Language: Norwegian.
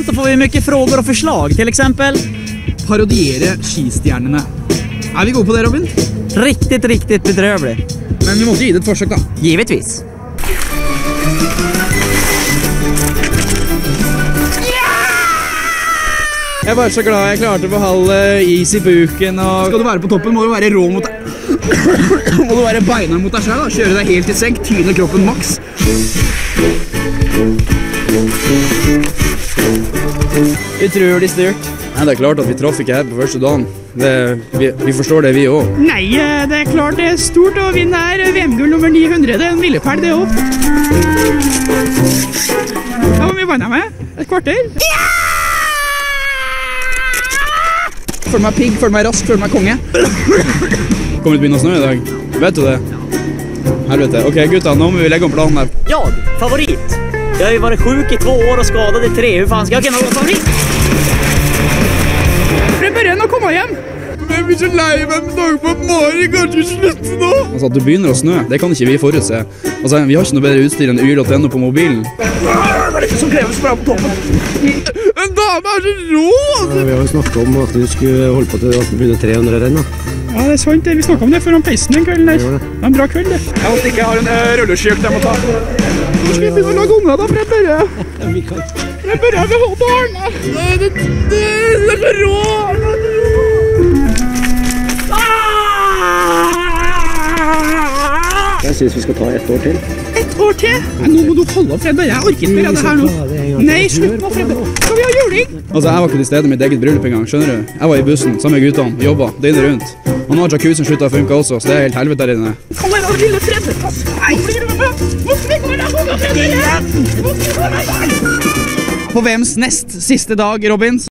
så får vi mycket frågor och förslag. Till exempel parodiere skistjernene. Vi gode på det, Robin? riktigt bedrövlig. Men vi måtte gi det et forsøk, da. Givetvis. Jeg er bare så glad jeg klarte å beholde is i buken. Og skal du være på toppen, må du være rå mot deg. Må du være beina mot deg selv, da. Kjøre deg helt i senk, tyne kroppen maks. Utrolig styrt. Nei, det er klart at vi traff ikke her på første dagen. Vi forstår det, vi også. Nei, det er klart det er stort å vinne her. VM-gull nummer 900, det er en milepæl det også. Ja, hvor mye vann jeg med? Et kvarter? Følg meg pigg, følg meg rask, følg meg konge. Kommer det til å begynne å snø i dag? Vet du det? Helvete. Ok, gutta, nå må vi legge om planen her. Jag, favorit. Jag har ju varit sjuk i 2 år och skadad i 3. Hur fan ska jag kunna vara favorit? Det bør nå komme hjem. Jeg blir så lei meg med tanke på at Mari kanskje slutter nå. Altså, at det begynner å snø, det kan ikke vi forutse. Altså, vi har ikke noe bedre utstyr enn yr.no på mobilen. Hva er det som kreves for deg på toppen? En dame er så rå! Ja, vi har jo snakket om at vi skulle holde på til at vi begynner 300 renn, da. Ja, det er sant det. Vi snakket om det foran peisen den kvelden der. Det er en bra kveld, det. Jeg håper ikke jeg har en rulleskjøk jeg må ta. Hvor skal vi begynne å lage unger da, for jeg bare vil ha barn. Det er så rå! Jeg synes vi skal ta 1 år til. 1 år til? Nå må du holde opp, Fredberg. Jeg orker ikke mer av det her nå. Nei, slutt nå, Fredberg. Skal vi ha juling? Altså, jeg var ikke til stede med mitt eget bryllup en gang, skjønner du? Jeg var i bussen, sammen med guttene, jobba, døgnet rundt. Og nå har jacuzzien sluttet å funke også, så det er helt helvete der inne. Kom her, lille Fredberg. Nei, blir du med? Hvorfor går det an å Fredberg? På VMs nest siste dag, Robin,